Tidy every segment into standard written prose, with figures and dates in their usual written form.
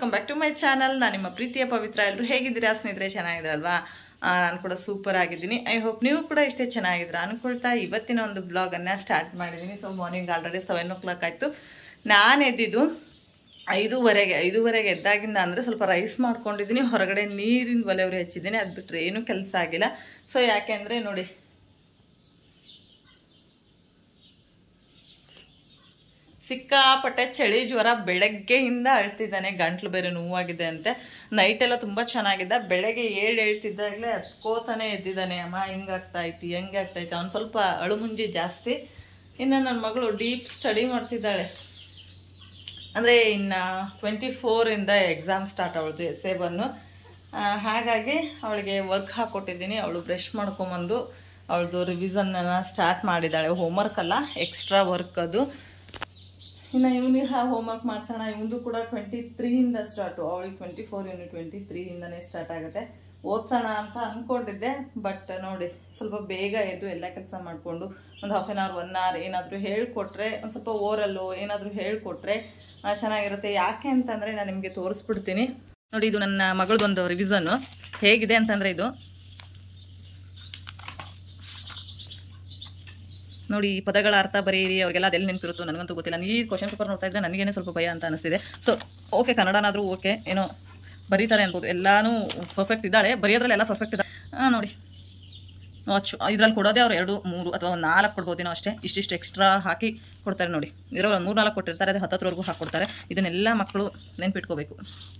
Welcome back to my channel. ನಾನು ನಿಮ್ಮ ಪ್ರೀತಿಯ ಪವಿತ್ರ. ಎಲ್ಲರೂ ಹೇಗಿದ್ದೀರಾ ಸ್ನೇಹಿತರೆ? ಚೆನ್ನಾಗಿದ್ರಲ್ವಾ? ನಾನು ಕೂಡ ಸೂಪರ್ ಆಗಿದ್ದೀನಿ. ಐ ಹೋಪ್ ನೀವು ಕೂಡ ಇಷ್ಟೇ ಚೆನ್ನಾಗಿದ್ದೀರಾ ಅನ್ಕೊಳ್ತಾ ಇವತ್ತಿನ ಒಂದು ಬ್ಲಾಗನ್ನು ಸ್ಟಾರ್ಟ್ ಮಾಡಿದ್ದೀನಿ. ಸೊ ಮಾರ್ನಿಂಗ್ ಆಲ್ರೆಡಿ 7 o'clock ಆಯಿತು. ನಾನು ಎದ್ದಿದ್ದು 5:30 ಎದ್ದಾಗಿಂದ ಅಂದರೆ ಸ್ವಲ್ಪ ರೈಸ್ ಮಾಡ್ಕೊಂಡಿದ್ದೀನಿ. ಹೊರಗಡೆ ನೀರಿನ ಒಲೆಯವರು ಹೆಚ್ಚಿದ್ದೀನಿ. ಅದು ಬಿಟ್ಟರೆ ಏನೂ ಕೆಲಸ ಆಗಿಲ್ಲ. ಸೊ ಯಾಕೆಂದರೆ ನೋಡಿ, ಸಿಕ್ಕಾಪಟ್ಟೆ ಚಳಿ ಜ್ವರ ಬೆಳಗ್ಗೆಯಿಂದ ಅಳ್ತಿದ್ದಾನೆ. ಗಂಟ್ಲು ಬೇರೆ ನೋವಾಗಿದೆ ಅಂತೆ. ನೈಟೆಲ್ಲ ತುಂಬ ಚೆನ್ನಾಗಿದ್ದ. ಬೆಳಗ್ಗೆ ಹೇಳ್ತಿದ್ದಾಗಲೇ ಹತ್ಕೋತಾನೆ ಎದ್ದಿದ್ದಾನೆ. ಅಮ್ಮ ಹಿಂಗಾಗ್ತಾಯ್ತಿ ಹೆಂಗೆ ಆಗ್ತಾಯ್ತು. ಅವ್ನು ಸ್ವಲ್ಪ ಅಳುಮುಂಜಿ ಜಾಸ್ತಿ. ಇನ್ನು ನನ್ನ ಮಗಳು ಡೀಪ್ ಸ್ಟಡಿ ಮಾಡ್ತಿದ್ದಾಳೆ. ಅಂದರೆ ಇನ್ನು 24 ಎಕ್ಸಾಮ್ ಸ್ಟಾರ್ಟ್ ಅವಳದು SA1. ಹಾಗಾಗಿ ಅವಳಿಗೆ ವರ್ಕ್ ಹಾಕ್ಕೊಟ್ಟಿದ್ದೀನಿ. ಅವಳು ಬ್ರಷ್ ಮಾಡ್ಕೊಂಬಂದು ಅವಳದು ರಿವಿಸನ್ನ ಸ್ಟಾರ್ಟ್ ಮಾಡಿದ್ದಾಳೆ. ಹೋಮ್ವರ್ಕ್ ಅಲ್ಲ, ಎಕ್ಸ್ಟ್ರಾ ವರ್ಕ್ ಅದು. ಇನ್ನು ಇವನಿಗೆ ಹೋಮ್ವರ್ಕ್ ಮಾಡ್ಸೋಣ. ಇವನು ಕೂಡ 23 ಸ್ಟಾರ್ಟು. ಅವಳಿಗೆ 24, ಇವನು 23 ಸ್ಟಾರ್ಟ್ ಆಗುತ್ತೆ. ಓದ್ಸೋಣ ಅಂತ ಅಂದ್ಕೊಂಡಿದ್ದೆ. ಬಟ್ ನೋಡಿ, ಸ್ವಲ್ಪ ಬೇಗ ಎದ್ದು ಎಲ್ಲ ಕೆಲಸ ಮಾಡಿಕೊಂಡು ಒಂದು ಹಾಫ್ ಆನ್ ಅವರ್ 1 hour ಏನಾದರೂ ಹೇಳ್ಕೊಟ್ರೆ, ಒಂದು ಸ್ವಲ್ಪ ಓರಲ್ಲು ಏನಾದರೂ ಹೇಳ್ಕೊಟ್ರೆ ಚೆನ್ನಾಗಿರುತ್ತೆ. ಯಾಕೆ ಅಂತಂದರೆ ನಾನು ನಿಮಗೆ ತೋರಿಸ್ಬಿಡ್ತೀನಿ ನೋಡಿ. ಇದು ನನ್ನ ಮಗಳದೊಂದು ರಿವಿಸನ್ನು ಹೇಗಿದೆ ಅಂತಂದರೆ, ಇದು ನೋಡಿ, ಈ ಪದಗಳ ಅರ್ಥ ಬರೀರಿ. ಅವ್ರಿಗೆಲ್ಲ ಅದೆಲ್ಲ ನೆನಪಿರುತ್ತೋ ನನಗಂತೂ ಗೊತ್ತಿಲ್ಲ. ಈ ಕ್ವಶನ್ ಪೇಪರ್ ನೋಡ್ತಾ ಇದ್ರೆ ನನಗೇನೆ ಸ್ವಲ್ಪ ಭಯ ಅಂತ ಅನಿಸ್ತಿದೆ. ಸೊ ಓಕೆ, ಕನ್ನಡನಾದರೂ ಓಕೆ, ಏನೋ ಬರೀತಾರೆ ಅನ್ಬೋದು. ಎಲ್ಲನೂ ಪರ್ಫೆಕ್ಟ್ ಇದ್ದಾಳೆ, ಬರೆಯೋದ್ರಲ್ಲಿ ಪರ್ಫೆಕ್ಟ್ ಇದ್ದಾಳೆ. ನೋಡಿ, ಇದ್ರಲ್ಲಿ ಕೊಡೋದೇ ಅವ್ರು 2, 3 ಅಥವಾ 4 ಕೊಡ್ಬೋದೇನೋ ಅಷ್ಟೇ. ಇಷ್ಟಿಷ್ಟು ಎಕ್ಸ್ಟ್ರಾ ಹಾಕಿ ಕೊಡ್ತಾರೆ ನೋಡಿ. ಇದರಲ್ಲಿ 3-4 ಕೊಟ್ಟಿರ್ತಾರೆ. ಅದು 10 ಹಾಕ್ಕೊಡ್ತಾರೆ. ಇದನ್ನೆಲ್ಲ ಮಕ್ಕಳು ನೆನ್ಪಿಟ್ಕೋಬೇಕು.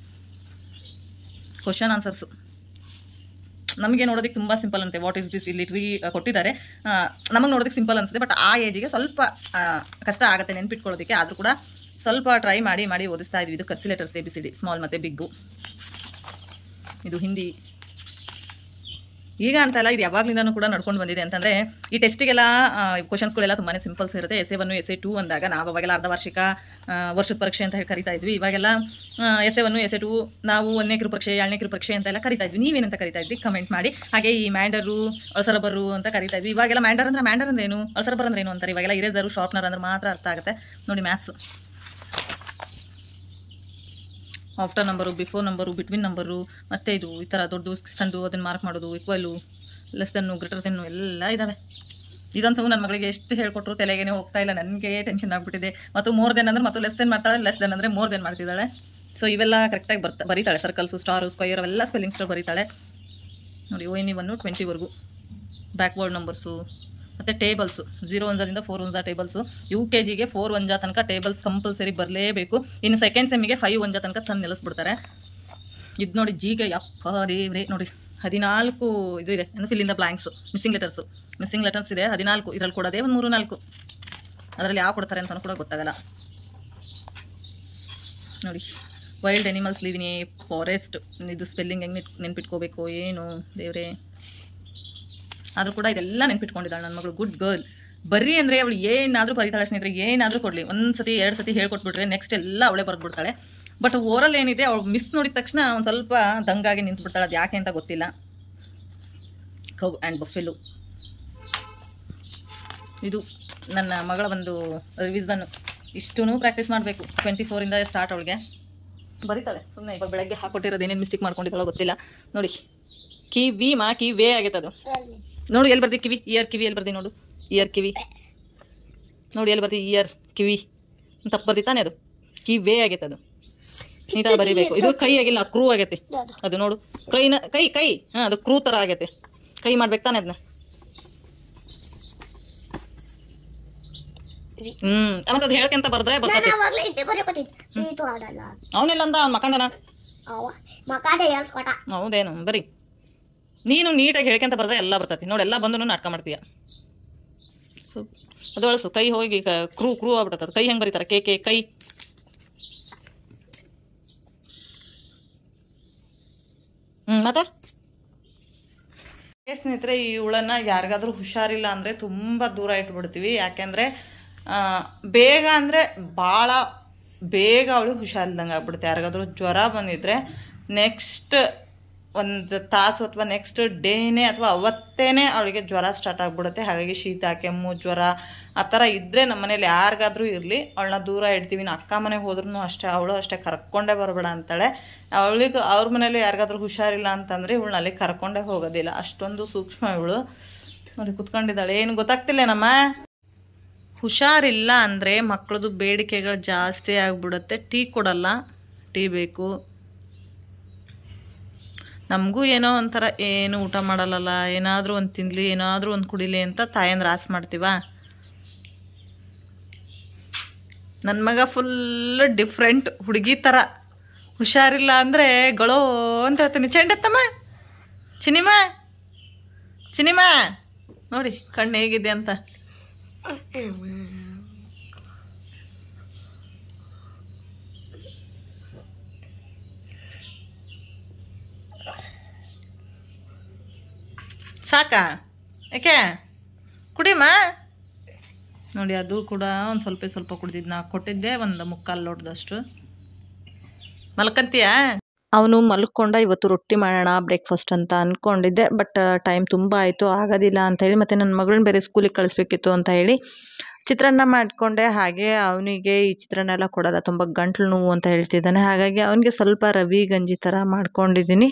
ಕ್ವಶನ್ ಆನ್ಸರ್ಸು ನಮಗೆ ನೋಡೋದಕ್ಕೆ ತುಂಬ ಸಿಂಪಲ್ ಅಂತೆ. ವಾಟ್ ಈಸ್ ದಿಸ್ ಇಲ್ಲಿ ಟ್ರೀ ಕೊಟ್ಟಿದ್ದಾರೆ. ನಮಗೆ ನೋಡೋದಕ್ಕೆ ಸಿಂಪಲ್ ಅನಿಸುತ್ತೆ. ಬಟ್ ಆ ಏಜಿಗೆ ಸ್ವಲ್ಪ ಕಷ್ಟ ಆಗುತ್ತೆ ನೆನ್ಪಿಟ್ಕೊಳ್ಳೋದಕ್ಕೆ. ಆದರೂ ಕೂಡ ಸ್ವಲ್ಪ ಟ್ರೈ ಮಾಡಿ ಓದಿಸ್ತಾ ಇದ್ವಿ. ಇದು ಕರ್ಸಿ ಲೆಟರ್ಸ್ ABCD, ಸ್ಮಾಲ್ ಮತ್ತು ಬಿಗ್ಗು. ಇದು ಹಿಂದಿ. ಈಗ ಅಂತಲ್ಲ, ಇದು ಯಾವಾಗಲಿಂದನೂ ಕೂಡ ನಡ್ಕೊಂಡು ಬಂದಿದೆ. ಅಂತಂದರೆ ಈ ಟೆಸ್ಟಿಗೆಲ್ಲ ಕ್ವಶನ್ಸ್ಗಳೆಲ್ಲ ತುಂಬಾ ಸಿಂಪಲ್ಸ್ ಇರುತ್ತೆ. SA1, SA2 ಅಂದಾಗ ನಾವು ಅವಾಗೆಲ್ಲ ಅರ್ಧ ವರ್ಷದ ಪರೀಕ್ಷೆ ಅಂತ ಹೇಳಿ ಕರಿತಾ ಇದ್ವಿ. ಇವಾಗೆಲ್ಲ SA1, SA2 ನಾವು 1ನೇ ಕಿರುಪರೀಕ್ಷೆ 2ನೇ ಕಿರುಪರೀಕ್ಷೆ ಅಂತೆಲ್ಲ ಕರಿತಾ ಇದ್ವಿ. ನೀವೇನಂತ ಕರಿತಾ ಇದ್ವಿ ಕಮೆಂಟ್ ಮಾಡಿ. ಹಾಗೆ ಈ ಮ್ಯಾಂಡರು, ಅಳಸರಬರು ಅಂತ ಕರಿತಾ ಇದ್ವಿ. ಇವಾಗೆಲ್ಲ ಮ್ಯಾಂಡರ್ ಅಂದ್ರೆ ಏನು, ಅಳಸರಬರ್ ಅಂದ್ರೆ ಏನು ಅಂತಾರೆ. ಇವಾಗೆಲ್ಲ ಇರೇದರು, ಶಾರ್ಪ್ನರ್ ಅಂದ್ರೆ ಮಾತ್ರ ಅರ್ಥ ಆಗುತ್ತೆ. ನೋಡಿ, maths after number, before number, between number, ಮತ್ತು ಇದು ಈ ಥರ ದೊಡ್ಡ ಸಣ್ಣ ಅದನ್ನು ಮಾರ್ಕ್ ಮಾಡೋದು, ಈಕ್ವಲು, ಲೆಸ್ ದೆನ್ನು, ಗ್ರೇಟರ್ ದೆನ್ನು ಎಲ್ಲ ಇದ್ದಾವೆ. ಇದಂತೂ ನನ್ನ ಮಗಳಿಗೆ ಎಷ್ಟು ಹೇಳ್ಕೊಟ್ರು ತಲೆಗೇನೆ ಹೋಗ್ತಾ ಇಲ್ಲ. ನನಗೆ ಟೆನ್ಷನ್ ಆಗಿಬಿಟ್ಟಿದೆ. ಮತ್ತು ಮೋರ್ ದೆನ್ ಅಂದರೆ ಮತ್ತು ಲೆಸ್ ದೆನ್ ಮಾಡ್ತಾಳೆ, ಲೆಸ್ ದೆನ್ ಅಂದರೆ ಮೋರ್ ದೆನ್ ಮಾಡ್ತಿದ್ದಾಳೆ. ಸೊ ಇವೆಲ್ಲ ಕರೆಕ್ಟಾಗಿ ಬರೀತಾಳೆ. ಸರ್ಕಲ್ಸು, ಸ್ಟಾರು, ಸ್ಕ್ವಯರ್ ಅವೆಲ್ಲ ಸ್ಪೆಲ್ಲಿಂಗ್ಸ್ಗಳು ಬರೀತಾಳೆ ನೋಡಿ. ONE1 20 ಬ್ಯಾಕ್ವರ್ಡ್ ನಂಬರ್ಸು ಮತ್ತು ಟೇಬಲ್ಸು 0 1 4 ಟೇಬಲ್ಸು. UKGಗೆ 4 1 ತನಕ ಟೇಬಲ್ಸ್ ಕಂಪಲ್ಸರಿ ಬರಲೇಬೇಕು. ಇನ್ನು ಸೆಕೆಂಡ್ ಸೆಮ್ಮಿಗೆ 5 1 ತನಕ ತಂದು ನಿಲ್ಲಿಸ್ಬಿಡ್ತಾರೆ. ಇದು ನೋಡಿ, Gಗೆ ಯಪ್ಪ ದೇವ್ರೆ ನೋಡಿ 14 ಇದು ಇದೆ. ಇನ್ನು fill in the blanks, missing letters ಇದೆ 14. ಇದರಲ್ಲಿ ಕೊಡೋದೇ ಒಂದು 3-4. ಅದರಲ್ಲಿ ಯಾವ ಕೊಡ್ತಾರೆ ಅಂತಲೂ ಕೂಡ ಗೊತ್ತಾಗಲ್ಲ ನೋಡಿ. Wild animals live in a forest. ಇದು ಸ್ಪೆಲ್ಲಿಂಗ್ ಹೆಂಗೆ ನೆನ್ಪಿಟ್ಕೋಬೇಕು ಏನು ದೇವ್ರೆ. ಆದರೂ ಕೂಡ ಇದೆಲ್ಲ ನೆನ್ಪಿಟ್ಕೊಂಡಿದ್ದಾಳೆ ನನ್ನ ಮಗಳು. Good girl. ಬರೀ ಅಂದರೆ ಅವಳು ಏನಾದರೂ ಬರೀತಾಳೆ ಸ್ನೇಹಿತರೆ. ಏನಾದರೂ ಕೊಡಲಿ, 1 ಸತಿ 2 ಸತಿ ಹೇಳ್ಕೊಟ್ಬಿಟ್ರೆ ನೆಕ್ಸ್ಟ್ ಎಲ್ಲ ಅವಳೇ ಬರೆದ್ಬಿಡ್ತಾಳೆ. ಬಟ್ ಓರಲ್ ಏನಿದೆ, ಅವಳು ಮಿಸ್ ನೋಡಿದ ತಕ್ಷಣ ಒಂದು ಸ್ವಲ್ಪ ದಂಗಾಗಿ ನಿಂತುಬಿಡ್ತಾಳೆ. ಅದು ಯಾಕೆ ಅಂತ ಗೊತ್ತಿಲ್ಲ. Cow and buffalo. ಇದು ನನ್ನ ಮಗಳ ಒಂದು ರಿವಿಸನ್. ಇಷ್ಟೂ ಪ್ರಾಕ್ಟೀಸ್ ಮಾಡಬೇಕು. 24 ಸ್ಟಾರ್ಟ್. ಅವಳಿಗೆ ಬರೀತಾಳೆ ಸುಮ್ಮನೆ. ಇವಾಗ ಬೆಳಗ್ಗೆ ಹಾಕೊಟ್ಟಿರೋದು ಏನೇನು ಮಿಸ್ಟೇಕ್ ಮಾಡ್ಕೊಂಡಿದ್ದಾಳೋ ಗೊತ್ತಿಲ್ಲ ನೋಡಿ. ಕಿವಿ ಆಗೈತೆ ಅದು ನೋಡಿ. ಎಲ್ಲಿ ಬರ್ದಿ ಕಿವಿ? ಇಯರ್ ಕಿವಿ ಎಲ್ಲಿ ಬರ್ದಿ ನೋಡು. ಇಯರ್ ಕಿವಿ ನೋಡಿ, ಎಲ್ಲಿ ಬರ್ದಿ ಇಯರ್ ಕಿವಿ ತಪ್ಪು ಬರ್ದಿತ್ತಾನೆ. ಅದು ಕಿವೇ ಆಗೈತೆ. ಅದು ನೀಟಾಗಿ ಬರೀಬೇಕು. ಇದು ಕೈ ಆಗಿಲ್ಲ, ಕ್ರೂ ಆಗೈತೆ. ಅದು ನೋಡು, ಕೈ ಹಾಂ, ಅದು ಕ್ರೂ ಥರ ಆಗೈತೆ. ಕೈ ಮಾಡ್ಬೇಕು ತಾನೆ ಅದನ್ನ. ಮತ್ತೆ ಅದು ಹೇಳ್ಕೊಂತ ಬರ್ದ್ರೆ ಬರ್ತದೆ. ಅವನೆಲ್ಲ ಅಂದ ಅವ್ನು ಮಕ್ಕಂಡನ. ಹೌದೇನು? ಬರೀ ನೀನು ನೀಟಾಗಿ ಹೇಳ್ಕೊಂತ ಬರ್ದ್ರೆ ಎಲ್ಲ ಬರ್ತೈತಿ ನೋಡಿ. ಎಲ್ಲ ಬಂದು ನಾಟಕ ಮಾಡ್ತೀಯ. ಸೊ ಅದು ಅಳಸು. ಕೈ ಹೋಗಿ ಕ್ರೂ ಆಗ್ಬಿಟ್ಟದ. ಕೈ ಹೆಂಗೆ ಬರೀತಾರೆ? ಕೈ. ಮತ್ತೆ ಸ್ನೇಹಿತರೆ, ಈ ಹುಳನ ಯಾರಿಗಾದ್ರೂ ಹುಷಾರಿಲ್ಲ ಅಂದರೆ ತುಂಬ ದೂರ ಇಟ್ಬಿಡ್ತೀವಿ. ಯಾಕೆಂದರೆ ಬೇಗ ಅಂದರೆ ಭಾಳ ಬೇಗ ಅವಳು ಹುಷಾರಿಲ್ದಂಗೆ ಆಗ್ಬಿಡುತ್ತೆ. ಯಾರಿಗಾದ್ರೂ ಜ್ವರ ಬಂದಿದ್ರೆ ನೆಕ್ಸ್ಟ್ ಒಂದು ತಾಸು ಅಥವಾ ನೆಕ್ಸ್ಟ್ ಡೇನೇ ಅಥವಾ ಅವತ್ತೇನೆ ಅವಳಿಗೆ ಜ್ವರ ಸ್ಟಾರ್ಟ್ ಆಗಿಬಿಡುತ್ತೆ. ಹಾಗಾಗಿ ಶೀತ, ಕೆಮ್ಮು, ಜ್ವರ ಆ ಥರ ಇದ್ದರೆ ನಮ್ಮ ಮನೇಲಿ ಯಾರಿಗಾದ್ರೂ ಇರಲಿ ಅವಳನ್ನ ದೂರ ಇಡ್ತೀವಿ. ನಾ ಅಕ್ಕ ಮನೆಗೆ ಹೋದ್ರೂ ಅಷ್ಟೇ, ಅವಳು ಅಷ್ಟೇ ಕರ್ಕೊಂಡೇ ಬರಬೇಡ ಅಂತಾಳೆ. ಅವಳಿಗೆ ಅವ್ರ ಮನೇಲಿ ಯಾರಿಗಾದ್ರೂ ಹುಷಾರಿಲ್ಲ ಅಂತಂದರೆ ಇವಳನ್ನ ಅಲ್ಲಿ ಕರ್ಕೊಂಡೇ ಹೋಗೋದಿಲ್ಲ, ಅಷ್ಟೊಂದು ಸೂಕ್ಷ್ಮ ಇವಳು. ನೋಡಿ ಕೂತ್ಕೊಂಡಿದ್ದಾಳೆ, ಏನು ಗೊತ್ತಾಗ್ತಿಲ್ಲೇನಮ್ಮ. ಹುಷಾರಿಲ್ಲ ಅಂದರೆ ಮಕ್ಕಳದು ಬೇಡಿಕೆಗಳು ಜಾಸ್ತಿ ಆಗಿಬಿಡುತ್ತೆ. ಟೀ ಕೊಡಲ್ಲ, ಟೀ ಬೇಕು. ನಮಗೂ ಏನೋ ಒಂಥರ ಏನು ಊಟ ಮಾಡಲ್ಲಲ್ಲ, ಏನಾದರೂ ಒಂದು ತಿನ್ನಲಿ, ಏನಾದರೂ ಒಂದು ಕುಡಿಲಿ ಅಂತ ತಾಯಂದ್ರೆ ಆಸೆ ಮಾಡ್ತೀವ. ನನ್ನ ಮಗ ಫುಲ್ಲು ಡಿಫ್ರೆಂಟ್ ಹುಡುಗಿ ಥರ. ಹುಷಾರಿಲ್ಲ ಅಂದರೆ ಗಳೋ ಅಂತ ಹೇಳ್ತೀನಿ. ಚೆಂಡೆತ್ತಮ್ಮ, ಚಿನಿಮಾ ನೋಡಿ ಕಣ್ಣು ಹೇಗಿದೆ ಅಂತ. ಸಾಕಾ? ಯಾಕೆ ಕುಡಿಯಮ್ಮ. ನೋಡಿ ಅದು ಕೂಡ ಒಂದು ಸ್ವಲ್ಪ ಕುಡಿದಿದ್ದು. ನಾ ಕೊಟ್ಟಿದ್ದೆ ಒಂದು 3/4 ಲೋಟದಷ್ಟು. ಮಲ್ಕಂತೀಯಾ? ಅವನು ಮಲ್ಕೊಂಡ. ಇವತ್ತು ರೊಟ್ಟಿ ಮಾಡೋಣ ಬ್ರೇಕ್ಫಾಸ್ಟ್ ಅಂತ ಅಂದ್ಕೊಂಡಿದ್ದೆ, ಬಟ್ ಟೈಮ್ ತುಂಬ ಆಯಿತು, ಆಗೋದಿಲ್ಲ ಅಂಥೇಳಿ, ಮತ್ತು ನನ್ನ ಮಗಳನ್ನ ಬೇರೆ ಸ್ಕೂಲಿಗೆ ಕಳಿಸ್ಬೇಕಿತ್ತು ಅಂತ ಹೇಳಿ ಚಿತ್ರಾನ್ನ ಮಾಡಿಕೊಂಡೆ. ಹಾಗೆ ಅವನಿಗೆ ಈ ಚಿತ್ರಾನ್ನ ಎಲ್ಲ ಕೊಡಲ್ಲ, ತುಂಬ ಗಂಟ್ಲು ನೋವು ಅಂತ ಹೇಳ್ತಿದ್ದಾನೆ. ಹಾಗಾಗಿ ಅವನಿಗೆ ಸ್ವಲ್ಪ ರವಿ ಗಂಜಿ ಥರ ಮಾಡ್ಕೊಂಡಿದ್ದೀನಿ.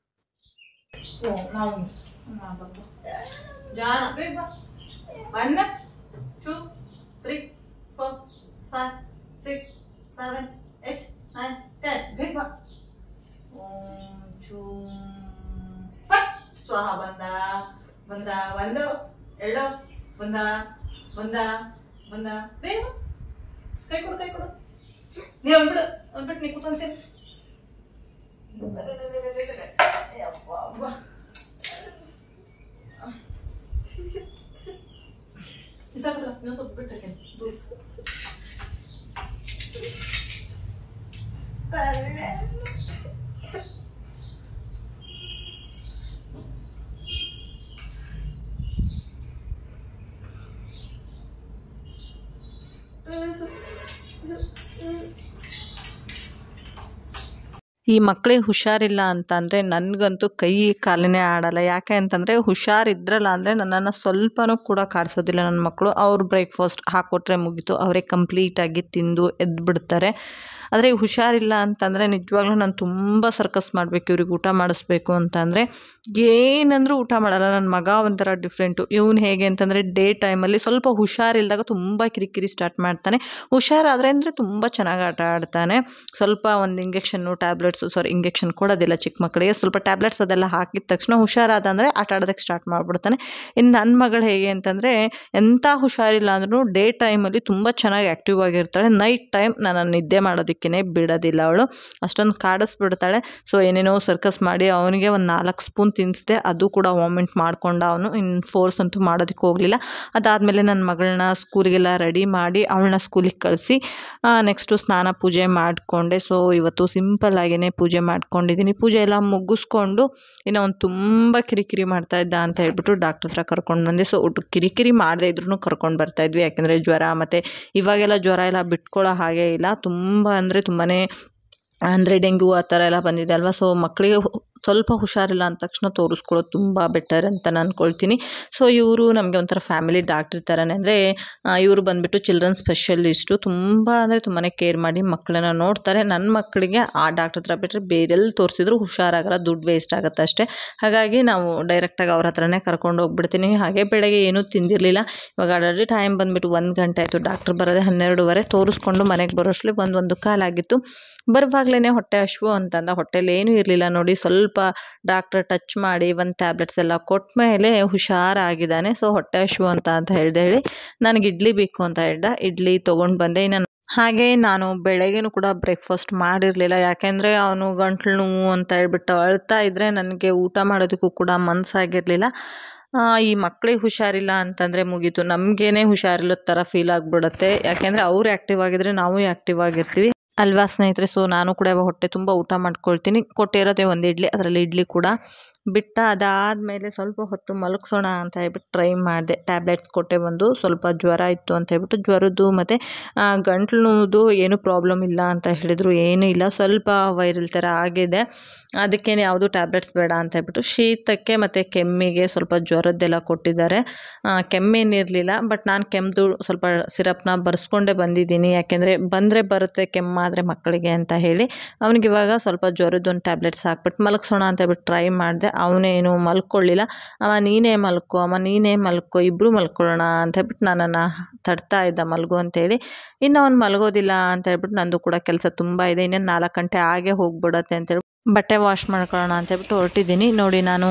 ಸ್ವಾಹ ಬಂದ ಬಂದ ಒಂದು ಎರಡು ಬಂದ ಬಂದ ಬಂದ. ಬೇಗ ಕೈ ಕೊಡು. ನೀವು ಒಂದ್ಬಿಟ್ಟು ನೀ ಕೂತ್ಕೊಂತೀನಿ. ಸ್ವಲ್ಪ ಬಿಟ್ಟೆ ಈ ಮಕ್ಕಳಿಗೆ ಹುಷಾರಿಲ್ಲ ಅಂತಂದರೆ ನನಗಂತೂ ಕೈ ಕಾಲನೇ ಆಡಲ್ಲ. ಯಾಕೆ ಅಂತಂದರೆ ಹುಷಾರಿದ್ರಲ್ಲ ಅಂದರೆ ನನ್ನನ್ನು ಸ್ವಲ್ಪನೂ ಕೂಡ ಕಾಡಿಸೋದಿಲ್ಲ ನನ್ನ ಮಕ್ಕಳು. ಅವ್ರು ಬ್ರೇಕ್ಫಾಸ್ಟ್ ಹಾಕ್ಕೊಟ್ರೆ ಮುಗೀತು, ಅವರೇ ಕಂಪ್ಲೀಟಾಗಿ ತಿಂದು ಎದ್ಬಿಡ್ತಾರೆ. ಆದರೆ ಹುಷಾರಿಲ್ಲ ಅಂತಂದರೆ ನಿಜವಾಗ್ಲೂ ನಾನು ತುಂಬ ಸರ್ಕಸ್ ಮಾಡಬೇಕು ಇವ್ರಿಗೆ ಊಟ ಮಾಡಿಸ್ಬೇಕು ಅಂತಂದರೆ. ಏನಂದರೂ ಊಟ ಮಾಡಲ್ಲ. ನನ್ನ ಮಗ ಒಂಥರ ಡಿಫ್ರೆಂಟು. ಇವನು ಹೇಗೆ ಅಂತಂದರೆ ಡೇ ಟೈಮಲ್ಲಿ ಸ್ವಲ್ಪ ಹುಷಾರಿಲ್ದಾಗ ತುಂಬ ಕಿರಿಕಿರಿ ಸ್ಟಾರ್ಟ್ ಮಾಡ್ತಾನೆ. ಹುಷಾರಾದರೆ ಅಂದರೆ ತುಂಬ ಚೆನ್ನಾಗಿ ಆಟ ಆಡ್ತಾನೆ. ಸ್ವಲ್ಪ ಒಂದು ಇಂಜೆಕ್ಷನ್ ಕೊಡೋದಿಲ್ಲ ಚಿಕ್ಕ ಮಕ್ಕಳಿಗೆ, ಸ್ವಲ್ಪ ಟ್ಯಾಬ್ಲೆಟ್ಸ್ ಅದೆಲ್ಲ ಹಾಕಿದ ತಕ್ಷಣ ಹುಷಾರಾದ ಅಂದರೆ ಆಟ ಆಡೋದಕ್ಕೆ ಸ್ಟಾರ್ಟ್ ಮಾಡಿಬಿಡ್ತಾನೆ. ಇನ್ನು ನನ್ನ ಮಗಳು ಹೇಗೆ ಅಂತಂದರೆ ಎಂಥ ಹುಷಾರಿಲ್ಲ ಅಂದ್ರೂ ಡೇ ಟೈಮಲ್ಲಿ ತುಂಬ ಚೆನ್ನಾಗಿ ಆ್ಯಕ್ಟಿವ್ ಆಗಿರ್ತಾಳೆ. ನೈಟ್ ಟೈಮ್ ನಾನು ನಿದ್ದೆ ಮಾಡೋದಕ್ಕೆ ಬಿಡೋದಿಲ್ಲ ಅವಳು, ಅಷ್ಟೊಂದು ಕಾಡಿಸ್ಬಿಡ್ತಾಳೆ. ಸೊ ಏನೇನೋ ಸರ್ಕಸ್ ಮಾಡಿ ಅವನಿಗೆ ಒಂದು 4 ಸ್ಪೂನ್ ತಿನ್ನಿಸಿದೆ, ಅದು ಕೂಡ ವಾಮಿಟ್ ಮಾಡ್ಕೊಂಡ ಅವನು. ಇನ್ನು ಫೋರ್ಸ್ ಅಂತೂ ಮಾಡೋದಕ್ಕೆ ಹೋಗಲಿಲ್ಲ. ಅದಾದಮೇಲೆ ನನ್ನ ಮಗಳನ್ನ ಸ್ಕೂಲಿಗೆಲ್ಲ ರೆಡಿ ಮಾಡಿ ಅವಳನ್ನ ಸ್ಕೂಲಿಗೆ ಕಳಿಸಿ ನೆಕ್ಸ್ಟು ಸ್ನಾನ ಪೂಜೆ ಮಾಡಿಕೊಂಡೆ. ಸೊ ಇವತ್ತು ಸಿಂಪಲ್ ಆಗೇ ಪೂಜೆ ಮಾಡ್ಕೊಂಡಿದ್ದೀನಿ. ಪೂಜೆ ಎಲ್ಲ ಮುಗಿಸ್ಕೊಂಡು ಇನ್ನು ಅವ್ನು ತುಂಬ ಕಿರಿಕಿರಿ ಮಾಡ್ತಾ ಇದ್ದ ಅಂತ ಹೇಳ್ಬಿಟ್ಟು ಡಾಕ್ಟ್ರ್ ಹತ್ರ ಕರ್ಕೊಂಡು ಬಂದೆ. ಸೊ ಒಟ್ಟು ಕಿರಿಕಿರಿ ಮಾಡದೇ ಇದ್ರೂ ಕರ್ಕೊಂಡು ಬರ್ತಾಯಿದ್ವಿ, ಯಾಕೆಂದರೆ ಜ್ವರ ಮತ್ತು ಇವಾಗೆಲ್ಲ ಜ್ವರ ಎಲ್ಲ ಬಿಟ್ಕೊಳ್ಳೋ ಹಾಗೇ ಇಲ್ಲ. ತುಂಬ ಅಂದರೆ ತುಂಬಾ ಅಂದರೆ ಡೆಂಗ್ಯೂ ಆ ಥರ ಎಲ್ಲ ಬಂದಿದೆ ಅಲ್ವಾ. ಸೊ ಮಕ್ಕಳಿಗೆ ಸ್ವಲ್ಪ ಹುಷಾರಿಲ್ಲ ಅಂದ ತಕ್ಷಣ ತೋರಿಸ್ಕೊಳ್ಳೋದು ತುಂಬ ಬೆಟರ್ ಅಂತ ನಾನು ಅಂದ್ಕೊಳ್ತೀನಿ. ಸೊ ಇವರು ನಮಗೆ ಒಂಥರ ಫ್ಯಾಮಿಲಿ ಡಾಕ್ಟ್ರ್ ಥರನೇ. ಅಂದರೆ ಇವರು ಬಂದುಬಿಟ್ಟು ಚಿಲ್ಡ್ರನ್ ಸ್ಪೆಷಲಿಸ್ಟು. ತುಂಬ ಅಂದರೆ ತುಂಬಾ ಕೇರ್ ಮಾಡಿ ಮಕ್ಕಳನ್ನ ನೋಡ್ತಾರೆ. ನನ್ನ ಮಕ್ಕಳಿಗೆ ಆ ಡಾಕ್ಟ್ರ್ ಹತ್ರ ಬಿಟ್ಟರೆ ಬೇರೆಲ್ಲಿ ತೋರಿಸಿದ್ರು ಹುಷಾರಾಗಲ್ಲ, ದುಡ್ಡು ವೇಸ್ಟ್ ಆಗುತ್ತೆ ಅಷ್ಟೇ. ಹಾಗಾಗಿ ನಾವು ಡೈರೆಕ್ಟಾಗಿ ಅವ್ರ ಹತ್ರನೇ ಕರ್ಕೊಂಡು ಹೋಗ್ಬಿಡ್ತೀನಿ. ಹಾಗೆ ಬೆಳಗ್ಗೆ ಏನೂ ತಿಂದಿರಲಿಲ್ಲ. ಇವಾಗ ಆಲ್ರೆಡಿ ಟೈಮ್ ಬಂದುಬಿಟ್ಟು 1 ಗಂಟೆ ಆಯಿತು. ಡಾಕ್ಟ್ರ್ ಬರೋದೇ 12:15. ತೋರಿಸ್ಕೊಂಡು ಮನೆಗೆ ಬರೋಷ್ಟರಲ್ಲಿ 1:15 ಆಗಿತ್ತು. ಬರುವಾಗಲೇ ಹೊಟ್ಟೆ ಹಶ್ವು ಅಂತಂದ. ಹೊಟ್ಟೆಲಿ ಏನೂ ಇರಲಿಲ್ಲ ನೋಡಿ. ಸ್ವಲ್ಪ ಡಾಕ್ಟರ್ ಟಚ್ ಮಾಡಿ ಒಂದು ಟ್ಯಾಬ್ಲೆಟ್ಸ್ ಎಲ್ಲ ಕೊಟ್ಟ ಮೇಲೆ ಹುಷಾರಾಗಿದ್ದಾನೆ. ಸೊ ಹೊಟ್ಟೆ ಹಶ್ವು ಅಂತ ಹೇಳಿ ನನಗೆ ಇಡ್ಲಿ ಬೇಕು ಅಂತ ಹೇಳ್ದ. ಇಡ್ಲಿ ತೊಗೊಂಡು ಬಂದೆ. ಇನ್ನು ಹಾಗೆ ನಾನು ಬೆಳಗ್ಗೆನೂ ಕೂಡ ಬ್ರೇಕ್ಫಾಸ್ಟ್ ಮಾಡಿರಲಿಲ್ಲ, ಯಾಕೆಂದರೆ ಅವನು ಗಂಟ್ಲು ನೋವು ಅಂತ ಹೇಳ್ಬಿಟ್ಟು ಅಳ್ತಾ ಇದ್ದರೆ ನನಗೆ ಊಟ ಮಾಡೋದಕ್ಕೂ ಕೂಡ ಮನಸ್ಸಾಗಿರಲಿಲ್ಲ. ಈ ಮಕ್ಕಳಿಗೆ ಹುಷಾರಿಲ್ಲ ಅಂತಂದರೆ ಮುಗೀತು, ನಮಗೇನೆ ಹುಷಾರಿಲ್ಲದ ಥರ ಫೀಲ್ ಆಗಿಬಿಡುತ್ತೆ. ಯಾಕೆಂದರೆ ಅವ್ರು ಆ್ಯಕ್ಟಿವ್ ಆಗಿದ್ರೆ ನಾವು ಆ್ಯಕ್ಟಿವ್ ಆಗಿರ್ತೀವಿ ಅಲ್ವಾ ಸ್ನೇಹಿತರೆ. ಸೊ ನಾನು ಕೂಡ ಹೊಟ್ಟೆ ತುಂಬ ಊಟ ಮಾಡ್ಕೊಳ್ತೀನಿ. ಕೊಟ್ಟಿರೋದೇ ಒಂದು ಇಡ್ಲಿ, ಅದರಲ್ಲಿ ಇಡ್ಲಿ ಕೂಡ ಬಿಟ್ಟ. ಅದಾದಮೇಲೆ ಸ್ವಲ್ಪ ಹೊತ್ತು ಮಲಗಿಸೋಣ ಅಂತ ಹೇಳ್ಬಿಟ್ಟು ಟ್ರೈ ಮಾಡಿದೆ. ಟ್ಯಾಬ್ಲೆಟ್ಸ್ ಕೊಟ್ಟೆ, ಒಂದು ಸ್ವಲ್ಪ ಜ್ವರ ಇತ್ತು ಅಂತ ಹೇಳ್ಬಿಟ್ಟು. ಜ್ವರದ್ದು ಮತ್ತು ಗಂಟ್ಲು ನೋವುದು ಏನೂ ಪ್ರಾಬ್ಲಮ್ ಇಲ್ಲ ಅಂತ ಹೇಳಿದರು. ಏನೂ ಇಲ್ಲ, ಸ್ವಲ್ಪ ವೈರಲ್ ಥರ ಆಗಿದೆ, ಅದಕ್ಕೇನು ಯಾವುದು ಟ್ಯಾಬ್ಲೆಟ್ಸ್ ಬೇಡ ಅಂತ ಹೇಳ್ಬಿಟ್ಟು. ಶೀತಕ್ಕೆ ಮತ್ತು ಕೆಮ್ಮಿಗೆ ಸ್ವಲ್ಪ ಜ್ವರದ್ದೆಲ್ಲ ಕೊಟ್ಟಿದ್ದಾರೆ. ಕೆಮ್ಮೇನಿರಲಿಲ್ಲ, ಬಟ್ ನಾನು ಕೆಮ್ಮು ಸ್ವಲ್ಪ ಸಿರಪ್ನ ಬರೆಸ್ಕೊಂಡೇ ಬಂದಿದ್ದೀನಿ, ಯಾಕೆಂದರೆ ಬಂದರೆ ಬರುತ್ತೆ ಕೆಮ್ಮಾದರೆ ಮಕ್ಕಳಿಗೆ ಅಂತ ಹೇಳಿ. ಅವ್ನಿಗೆ ಇವಾಗ ಸ್ವಲ್ಪ ಜ್ವರದ್ದೊಂದು ಟ್ಯಾಬ್ಲೆಟ್ಸ್ ಹಾಕ್ಬಿಟ್ಟು ಮಲಗಿಸೋಣ ಅಂತ ಹೇಳ್ಬಿಟ್ಟು ಟ್ರೈ ಮಾಡಿದೆ. ಅವನೇನು ಮಲ್ಕೊಳ್ಳಿಲ್ಲ. ನೀನೇ ಮಲ್ಕೋ, ಇಬ್ಬರು ಮಲ್ಕೊಳ್ಳೋಣ ಅಂತ ಹೇಳ್ಬಿಟ್ಟು ನನ್ನನ್ನು ತಡ್ತಾ ಇದ್ದ ಮಲಗು ಅಂತೇಳಿ. ಇನ್ನು ಅವ್ನು ಮಲಗೋದಿಲ್ಲ ಅಂತ ಹೇಳ್ಬಿಟ್ಟು ನಂದು ಕೂಡ ಕೆಲಸ ತುಂಬ ಇದೆ, ಇನ್ನೇನು 4 ಗಂಟೆ ಆಗೇ ಹೋಗ್ಬಿಡತ್ತೆ ಅಂತೇಳಿ ಬಟ್ಟೆ ವಾಶ್ ಮಾಡ್ಕೊಳ್ಳೋಣ ಅಂತ ಹೇಳ್ಬಿಟ್ಟು ಹೊರಟಿದ್ದೀನಿ. ನೋಡಿ, ನಾನು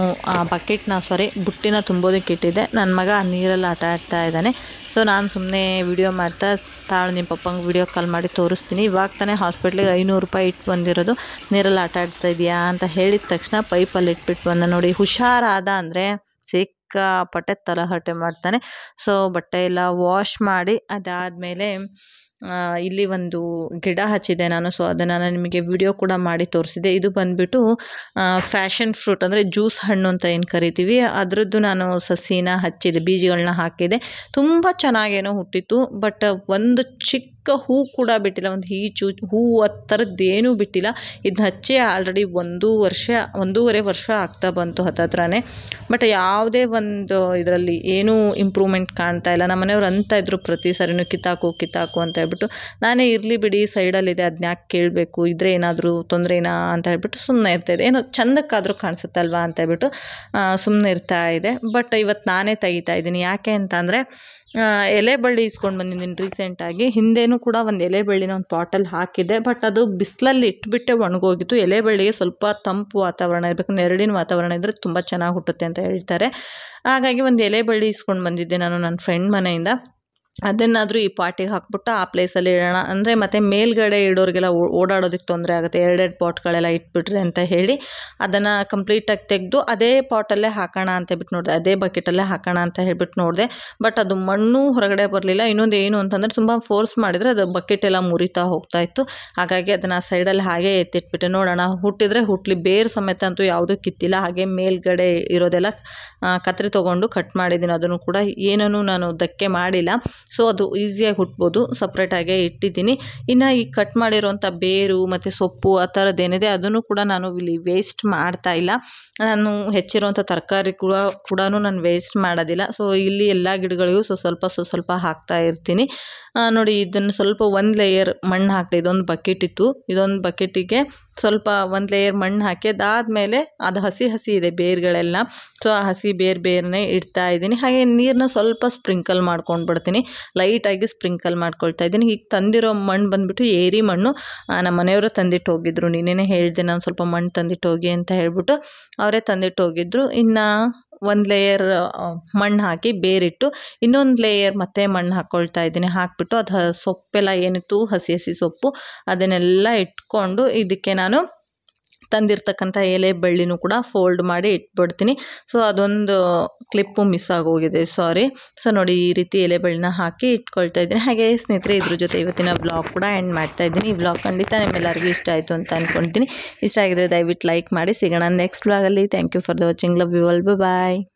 ಬುಟ್ಟಿನ ತುಂಬೋದಕ್ಕೆ ಇಟ್ಟಿದ್ದೆ. ನನ್ನ ಮಗ ಆ ನೀರಲ್ಲಿ ಆಟ ಆಡ್ತಾ ಇದ್ದಾನೆ. ಸೊ ನಾನು ಸುಮ್ಮನೆ ವಿಡಿಯೋ ಮಾಡ್ತಾ, ತಾಳು ನಿಮ್ಮ ಪಪ್ಪಂಗೆ ವಿಡಿಯೋ ಕಾಲ್ ಮಾಡಿ ತೋರಿಸ್ತೀನಿ, ಇವಾಗ ತಾನೇ ಹಾಸ್ಪಿಟ್ಲಿಗೆ 500 ರೂಪಾಯಿ ಇಟ್ಟು ಬಂದಿರೋದು, ನೀರಲ್ಲಿ ಆಟ ಆಡ್ತಾ ಇದೆಯಾ ಅಂತ ಹೇಳಿದ ತಕ್ಷಣ ಪೈಪಲ್ಲಿ ಇಟ್ಬಿಟ್ಟು ಬಂದ. ನೋಡಿ, ಹುಷಾರಾದ ಅಂದರೆ ಸಿಕ್ಕಾಪಟ್ಟೆ ತಲಹರಟೆ ಮಾಡ್ತಾನೆ. ಸೊ ಬಟ್ಟೆ ಎಲ್ಲ ವಾಶ್ ಮಾಡಿ ಅದಾದಮೇಲೆ ಇಲ್ಲಿ ಒಂದು ಗಿಡ ಹಚ್ಚಿದೆ ನಾನು. ಸೊ ಅದನ್ನು ನಾನು ನಿಮಗೆ ವಿಡಿಯೋ ಕೂಡ ಮಾಡಿ ತೋರಿಸಿದೆ. ಇದು ಬಂದುಬಿಟ್ಟು ಫ್ಯಾಷನ್ ಫ್ರೂಟ್, ಅಂದರೆ ಜ್ಯೂಸ್ ಹಣ್ಣು ಅಂತ ಏನು ಕರಿತೀವಿ, ಅದರದ್ದು ನಾನು ಸಸಿನ ಹಚ್ಚಿದೆ, ಬೀಜಗಳನ್ನ ಹಾಕಿದೆ. ತುಂಬ ಚೆನ್ನಾಗೇನೋ ಹುಟ್ಟಿತ್ತು, ಬಟ್ ಒಂದು ಚಿಕ್ಕ ಹೂ ಕೂಡ ಬಿಟ್ಟಿಲ್ಲ, ಒಂದು ಈಚು ಹೂವು ಆ ಥರದ್ದೇನೂ ಬಿಟ್ಟಿಲ್ಲ. ಇದನ್ನ ಹಚ್ಚಿ ಆಲ್ರೆಡಿ 1.5 ವರ್ಷ ಆಗ್ತಾ ಬಂತು ಹತ್ತತ್ರನೇ, ಬಟ್ ಯಾವುದೇ ಒಂದು ಇದರಲ್ಲಿ ಏನೂ ಇಂಪ್ರೂವ್ಮೆಂಟ್ ಕಾಣ್ತಾ ಇಲ್ಲ. ನಮ್ಮ ಮನೆಯವ್ರು ಅಂತ ಇದ್ರು ಪ್ರತಿ ಸರಿನೂ ಕಿತ್ತಾಕು ಅಂತ ಹೇಳ್ಬಿಟ್ಟು. ನಾನೇ ಇರಲಿ ಬಿಡಿ, ಸೈಡಲ್ಲಿದೆ, ಅದನ್ನ ಯಾಕೆ ಕೇಳಬೇಕು, ಇದ್ರೆ ಏನಾದರೂ ತೊಂದರೆನಾ ಅಂತ ಹೇಳ್ಬಿಟ್ಟು ಸುಮ್ಮನೆ ಇರ್ತಾಯಿದೆ. ಏನೋ ಚಂದಕ್ಕಾದರೂ ಕಾಣಿಸುತ್ತಲ್ವಾ ಅಂತ ಹೇಳ್ಬಿಟ್ಟು ಸುಮ್ಮನೆ ಇರ್ತಾ ಇದೆ. ಬಟ್ ಇವತ್ತು ನಾನೇ ತೆಗಿತಾ ಇದ್ದೀನಿ. ಯಾಕೆ ಅಂತ ಅಂದರೆ ಎಲೆ ಬಳ್ಳಿ ಇಸ್ಕೊಂಡು ಬಂದಿದ್ದೀನಿ ರೀಸೆಂಟಾಗಿ. ಹಿಂದೇನೂ ಕೂಡ ಒಂದು ಎಲೆ ಬಳ್ಳಿನ ಒಂದು ಪಾಟಲ್ಲಿ ಹಾಕಿದ್ದೆ, ಬಟ್ ಅದು ಬಿಸಿಲಲ್ಲಿ ಇಟ್ಬಿಟ್ಟೆ ಒಣಗೋಗಿತ್ತು. ಎಲೆ ಬಳ್ಳಿಗೆ ಸ್ವಲ್ಪ ತಂಪು ವಾತಾವರಣ ಇರಬೇಕು, ನೆರಳಿನ ವಾತಾವರಣ ಇದ್ದರೆ ತುಂಬ ಚೆನ್ನಾಗಿ ಹುಟ್ಟುತ್ತೆ ಅಂತ ಹೇಳ್ತಾರೆ. ಹಾಗಾಗಿ ಒಂದು ಎಲೆ ಬಳ್ಳಿ ಇಸ್ಕೊಂಡು ಬಂದಿದ್ದೆ ನಾನು ನನ್ನ ಫ್ರೆಂಡ್ ಮನೆಯಿಂದ. ಅದನ್ನಾದರೂ ಈ ಪಾಟಿಗೆ ಹಾಕ್ಬಿಟ್ಟು ಆ ಪ್ಲೇಸಲ್ಲಿ ಇಡೋಣ ಅಂದರೆ, ಮತ್ತು ಮೇಲ್ಗಡೆ ಇಡೋರಿಗೆಲ್ಲ ಓಡಾಡೋದಕ್ಕೆ ತೊಂದರೆ ಆಗುತ್ತೆ, 2 ಪಾಟ್ಗಳೆಲ್ಲ ಇಟ್ಬಿಟ್ರೆ ಅಂತ ಹೇಳಿ ಅದನ್ನು ಕಂಪ್ಲೀಟಾಗಿ ತೆಗೆದು ಅದೇ ಪಾಟಲ್ಲೇ ಹಾಕೋಣ ಅಂತ ಹೇಳ್ಬಿಟ್ಟು ನೋಡಿದೆ, ಅದೇ ಬಕೆಟಲ್ಲೇ ಹಾಕೋಣ ಅಂತ ಹೇಳ್ಬಿಟ್ಟು ನೋಡಿದೆ. ಬಟ್ ಅದು ಮಣ್ಣು ಹೊರಗಡೆ ಬರಲಿಲ್ಲ. ಇನ್ನೊಂದು ಏನು ಅಂತಂದರೆ, ತುಂಬ ಫೋರ್ಸ್ ಮಾಡಿದರೆ ಅದು ಬಕೆಟ್ ಎಲ್ಲ ಮುರಿತಾ ಹೋಗ್ತಾಯಿತ್ತು. ಹಾಗಾಗಿ ಅದನ್ನು ಸೈಡಲ್ಲಿ ಹಾಗೆ ಎತ್ತಿಟ್ಬಿಟ್ಟೆ. ನೋಡೋಣ, ಹುಟ್ಟಿದರೆ ಹುಟ್ಟಲಿ, ಬೇರು ಸಮೇತ ಅಂತೂ ಯಾವುದೂ ಕಿತ್ತಿಲ್ಲ. ಹಾಗೆ ಮೇಲ್ಗಡೆ ಇರೋದೆಲ್ಲ ಕತ್ರಿ ತೊಗೊಂಡು ಕಟ್ ಮಾಡಿದ್ದೀನಿ. ಅದನ್ನು ಕೂಡ ಏನೂ ನಾನು ಧಕ್ಕೆ ಮಾಡಿಲ್ಲ. ಸೊ ಅದು ಈಸಿಯಾಗಿ ಹುಟ್ಬೋದು, ಸಪ್ರೇಟಾಗೇ ಇಟ್ಟಿದ್ದೀನಿ. ಇನ್ನು ಈ ಕಟ್ ಮಾಡಿರೋಂಥ ಬೇರು ಮತ್ತು ಸೊಪ್ಪು ಆ ಥರದ್ದೇನಿದೆ ಅದನ್ನು ಕೂಡ ನಾನು ಇಲ್ಲಿ ವೇಸ್ಟ್ ಮಾಡ್ತಾ ಇಲ್ಲ. ನಾನು ಹೆಚ್ಚಿರೋಂಥ ತರಕಾರಿ ಕೂಡ ನಾನು ವೇಸ್ಟ್ ಮಾಡೋದಿಲ್ಲ. ಸೊ ಇಲ್ಲಿ ಎಲ್ಲ ಗಿಡಗಳಿಗೂ ಸ್ವಲ್ಪ ಹಾಕ್ತಾ ಇರ್ತೀನಿ. ನೋಡಿ, ಇದನ್ನು ಸ್ವಲ್ಪ 1 ಲೇಯರ್ ಮಣ್ಣು ಹಾಕಿದೆ. ಇದೊಂದು ಬಕೆಟ್ ಇತ್ತು, ಇದೊಂದು ಬಕೆಟಿಗೆ ಸ್ವಲ್ಪ 1 ಲೇಯರ್ ಮಣ್ಣು ಹಾಕಿ ಅದಾದಮೇಲೆ ಅದು ಹಸಿ ಇದೆ ಬೇರುಗಳೆಲ್ಲ. ಸೊ ಆ ಹಸಿ ಬೇರನ್ನೇ ಇಡ್ತಾ ಇದ್ದೀನಿ. ಹಾಗೆ ನೀರನ್ನ ಸ್ವಲ್ಪ ಸ್ಪ್ರಿಂಕಲ್ ಮಾಡ್ಕೊಂಡು ಬಿಡ್ತೀನಿ, ಲೈಟಾಗಿ ಸ್ಪ್ರಿಂಕಲ್ ಮಾಡ್ಕೊಳ್ತಾ ಇದ್ದೀನಿ. ಈಗ ತಂದಿರೋ ಮಣ್ಣು ಬಂದುಬಿಟ್ಟು ಏರಿ ಮಣ್ಣು. ನಮ್ಮ ಮನೆಯವರು ತಂದಿಟ್ಟು ಹೋಗಿದ್ರು, ನಿನ್ನೆ ಹೇಳಿದೆ ನಾನು ಸ್ವಲ್ಪ ಮಣ್ಣು ತಂದಿಟ್ಟು ಹೋಗಿ ಅಂತ ಹೇಳ್ಬಿಟ್ಟು, ಅವರೇ ತಂದಿಟ್ಟು ಹೋಗಿದ್ರು. ಇನ್ನು 1 ಲೇಯರ್ ಮಣ್ಣು ಹಾಕಿ ಬೇರಿಟ್ಟು ಇನ್ನೊಂದು ಲೇಯರ್ ಮತ್ತೆ ಮಣ್ಣು ಹಾಕ್ಕೊಳ್ತಾ ಇದ್ದೀನಿ. ಹಾಕ್ಬಿಟ್ಟು ಅದು ಸೊಪ್ಪೆಲ್ಲ ಏನಿತ್ತು ಹಸಿ ಸೊಪ್ಪು ಅದನ್ನೆಲ್ಲ ಇಟ್ಕೊಂಡು ಇದಕ್ಕೆ ನಾನು ತಂದಿರ್ತಕ್ಕಂಥ ಎಲೆ ಬಳ್ಳಿನೂ ಕೂಡ ಫೋಲ್ಡ್ ಮಾಡಿ ಇಟ್ಬಿಡ್ತೀನಿ. ಸೊ ಅದೊಂದು ಕ್ಲಿಪ್ಪು ಮಿಸ್ ಆಗೋಗಿದೆ, ಸಾರಿ. ಸೊ ನೋಡಿ, ಈ ರೀತಿ ಎಲೆ ಬಳ್ಳಿನ ಹಾಕಿ ಇಟ್ಕೊಳ್ತಾ ಇದ್ದೀನಿ. ಹಾಗೆ ಸ್ನೇಹಿತರೆ, ಇದ್ರ ಜೊತೆ ಇವತ್ತಿನ ಬ್ಲಾಗ್ ಕೂಡ ಎಂಡ್ ಮಾಡ್ತಾ ಇದ್ದೀನಿ. ಈ ಬ್ಲಾಗ್ ಖಂಡಿತ ನಿಮ್ಮೆಲ್ಲರಿಗೂ ಇಷ್ಟ ಆಯಿತು ಅಂತ ಅಂದ್ಕೊಳ್ತೀನಿ. ಇಷ್ಟ ಆಗಿದ್ರೆ ದಯವಿಟ್ಟು ಲೈಕ್ ಮಾಡಿ. ಸಿಗೋಣ ನೆಕ್ಸ್ಟ್ ಬ್ಲಾಗಲ್ಲಿ. Thank you for the watching. Love you all. Bye.